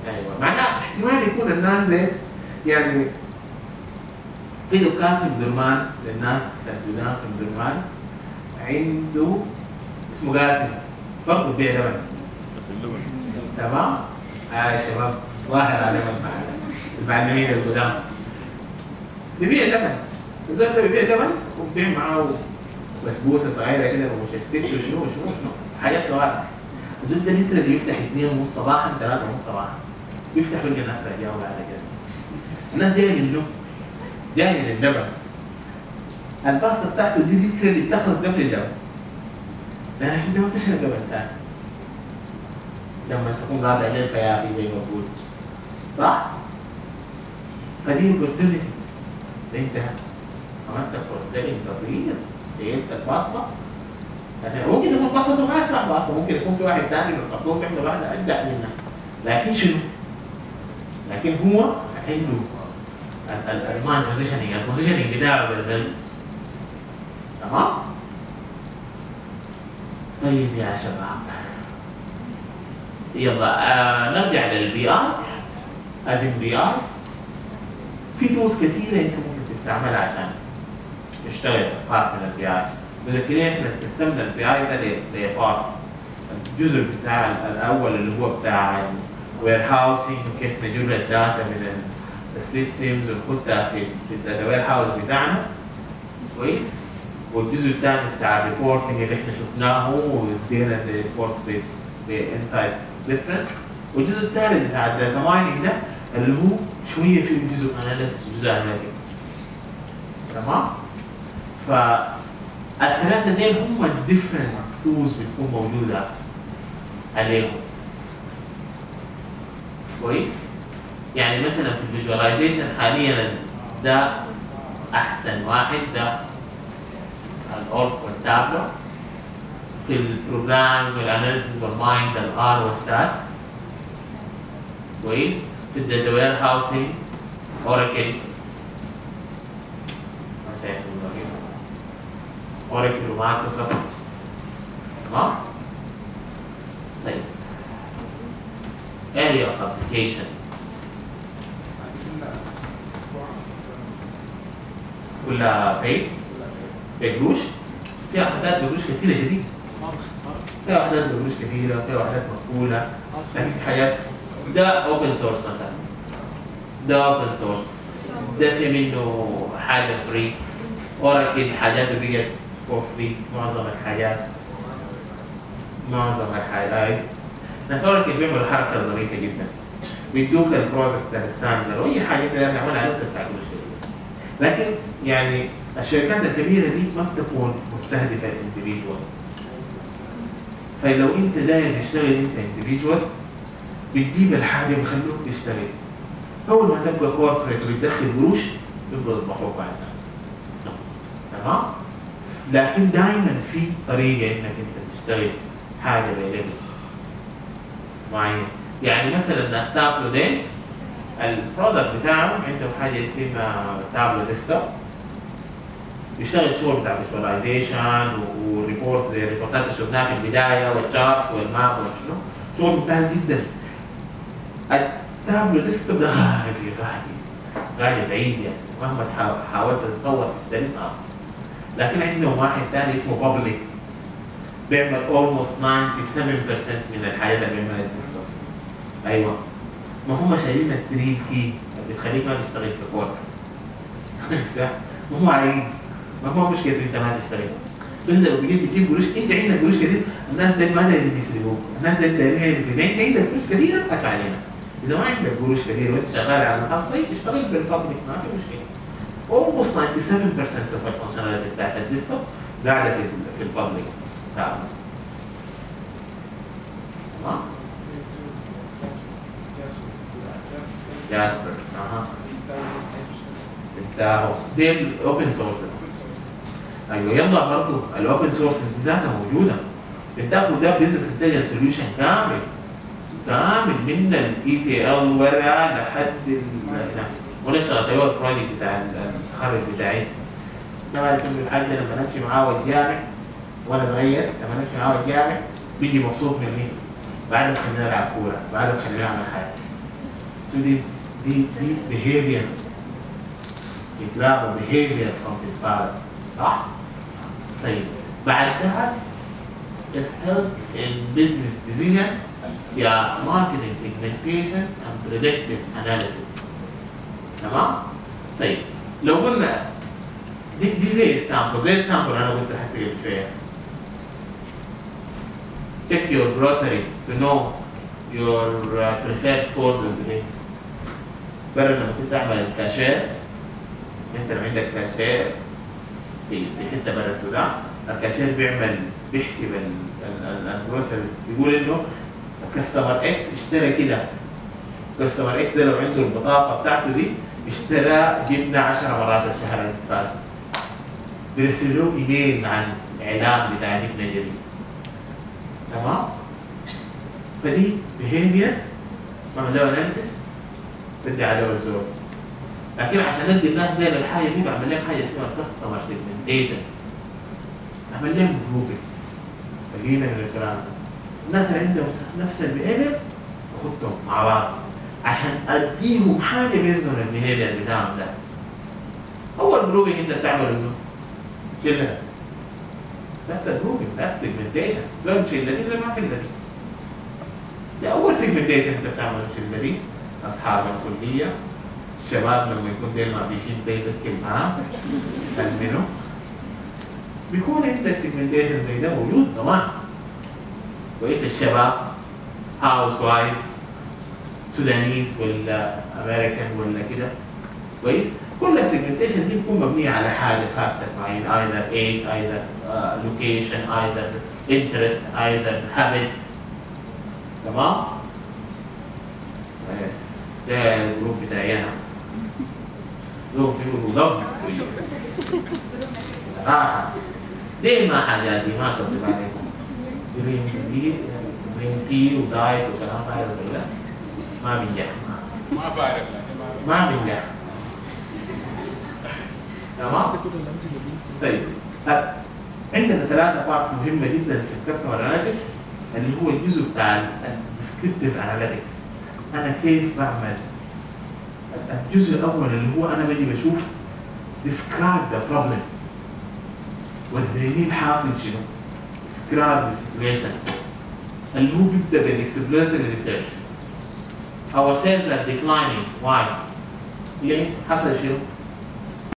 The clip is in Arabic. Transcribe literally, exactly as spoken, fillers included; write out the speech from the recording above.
ايوه معناه احتمال يكون الناس دي يعني في دكان في الدرمان للناس السودان في الدرمان عنده اسمه قاسم برضه بيع لبن بس اللبن تمام؟ اه يا شباب ظاهر عليهم المعلمين القدام بيبيع لبن الزول ده بيبيع لبن وبيبيع معاه بسبوسه صغيره كده ومشستت وشنو وشنو وشنو حاجات صغيره. الزول ده لتر اللي يفتح اثنين ونص صباحا ثلاثة ونص صباحا بيفتح يلقى الناس تجاوب على كده. الناس جايه للنوم جايه للبن الباسطه بتاعته دي لتر اللي بتخلص قبل اللبن لانك انت ما بتشرب لبن ثاني لما تكون قاعد عليه الخيافي زي ما بقول صح؟ فدي اوبورتونيتي انت عملت بروسيسنج بسيط جبت الباسطه يعني ممكن يكون باسطته ما اسرع باسطه ممكن يكون في واحد ثاني من الخطوط عنده واحده اجدع منها لكن شنو؟ لكن هو عنده المان بوزيشننج البوزيشننج بتاعه بالبلد تمام؟ طيب يا شباب يلا آه نرجع للبي اي از ان بي اي في تولز كثيره انت ممكن تستعملها عشان تشتغل بارت من البي اي مذكرين انك تستعمل البي اي ده لبارت الجزء بتاع الاول اللي هو بتاع الوير هاوسنج وكيف نجيب الداتا من السيستمز ونحطها في في الداتا وير هاوس بتاعنا كويس والجزء الثاني بتاع الريبورتنج اللي احنا شفناه وادينا الريبورتس بانسايتس ديفرنت والجزء الثالث بتاع الداتا مايننج ده اللي هو شويه فيه جزء اناليسيس وجزء اناليتكس تمام؟ فالثلاثه دول هم الديفرنت تولز بتكون موجوده عليهم كويس؟ يعني مثلا في الفيجواليزيشن حاليا ده احسن واحد ده الاورك والتابلو في البروجرام والاناليسيس والمايند الار والساس كويس؟ في الداتا وير هاوسنج اوراكل ما شايف اوراكل ومايكروسوفت تمام؟ طيب area of application كلها بيت بقروش فيها وحدات بقروش كثيره شديد فيها وحدات بقروش كثيره فيها وحدات مقفوله لكن في حاجات ده اوبن سورس مثلا ده اوبن سورس ده في منه حاجه فري اوراكل حاجاته بقت فور فري معظم الحاجات معظم الحاجات ناس اوراكل بيعملوا حركه ظريفه جدا بيدوك البرودكت الستاندرد واي حاجه تقدر تعملها على تدفع فلوس لكن يعني الشركات الكبيره دي ما بتكون مستهدفه الانديفيدوال فلو انت داير تشتغل انت انديفيدوال بتجيب الحاجه بيخلوك تشتغل اول ما تبقى كوربريت وتدخل قروش يبقوا يذبحوك بعدها تمام لكن دائما في طريقه انك انت تشتغل حاجه بليفل معين يعني مثلا ناس تابلو دي البرودكت بتاعهم عندهم حاجه اسمها تابلو ديسكتوب بيشتغل شغل بتاع فيجواليزيشن وريبورتس زي الريبورتات اللي شفناها في البدايه والشارتس والماب وشنو شغل ممتاز جدا. التابلو ديسكتوب ده غالي غالي غالي بعيد يعني مهما حاولت تتطور تشتري صعب لكن عندهم واحد ثاني اسمه بابليك بيعمل almost تسعة وتسعين بالمية من الحاجات اللي بيعملها الديسكتوب. ايوه ما هم شايلين التريل كي اللي بتخليك ما تشتغل في كود ما هو عيب ما هو مشكله انت ما تشتغل بس انت لو بتجيب بتجيب قروش انت عندك قروش كتير الناس دي ما دايرين يسرقوك الناس دي دايرين يسرقوك انت عندك قروش كتير ادفع علينا اذا ما عندك قروش كتير وانت شغال على الخط طيب اشتغل بالبابليك ما في مشكله. almost تسعة وتسعين بالمية of الفانكشناليتي بتاعت الديسكتوب قاعده في في البابليك بتاعنا تمام؟ جاسبر اها بتاعه دي الاوبن سورسز ايوه يلا برضه الاوبن سورسز دي ذاتها موجوده بتاخد ده بزنس انتليجنس سوليوشن كامل كامل من الاي تي ال ورا لحد وانا اشتغلت ايوه البروجكت بتاع التخرج بتاعي انا بعد كل الحاجه لما نمشي معاه والجامع وانا صغير لما نمشي معاه والجامع بيجي مبسوط مني بعد ما خلينا نلعب كوره بعد ما خلينا نعمل حاجه So the the the behavior he grab a behavior from his father. صح؟ طيب بعدها just help in business decision via marketing segmentation and predictive analysis. تمام؟ طيب لو قلنا دي دي زي السامبل زي السامبل انا قلت هسه قبل شويه. Check your grocery to know your uh, preferred food of the day. بدل لما كنت تعمل الكاشير انت لو عندك كاشير في في حته برا السودان، الكاشير بيعمل بيحسب الجروسريز بيقول انه كاستمر اكس اشترى كده. كاستمر اكس ده لو عنده البطاقه بتاعته دي اشترى جبنه عشر مرات الشهر اللي فات. بيرسل له ايميل عن الاعلان بتاع جبنه جديد. تمام؟ فدي behavior بعمل له اناليسيس بدي عليه الزور. لكن عشان ادي الناس دي الحاجه دي بعمل لهم حاجه اسمها كاستمر سيجمنتيشن. بعمل لهم جروبنج. بقينا من الكلام ده. الناس اللي عندهم نفس البيهيفير باخدهم مع بعض عشان اديهم حاجه بيزنوا البيهيفير بتاعهم ده. اول جروبنج انت بتعمله انه شيلها. That's a grouping, that's segmentation. لو شيلها دي ما في دي. ده اول segmentation انت بتعمله شيلها دي. اصحاب الكليه، الشباب لما يكون دايما بيشيل زي تذكر معاه تلمنه. بيكون عندك segmentation زي ده موجود طبعا. كويس الشباب هاوس وايفز سودانيز ولا امريكان ولا كده. كويس؟ كل السيجمنتيشن دي بتكون مبنيه على حاجه فاكتور معين either age either uh, location either interest either habits. تمام؟ ده الجروب بتاعي انا. جروب فيه مضاد صراحه. دي ما حاجات دي ما كنت عليكم. جرين تي جرين تي ودايت وكلام هذا كله ما بينجح. ما فارق ما بينجح. تمام؟ طيب عندنا ثلاثة بارتس مهمة جدا في الكاستمر اناليتكس اللي هو الجزء بتاع الديسكريبتيف اناليتكس. أنا كيف بعمل؟ الجزء الأول اللي هو أنا بدي بشوف describe the problem. وريني الحاصل شنو؟ describe the situation. اللي هو بيبدأ بالexploratory research. Our sales are declining. Why؟ ليه؟ حصل شنو؟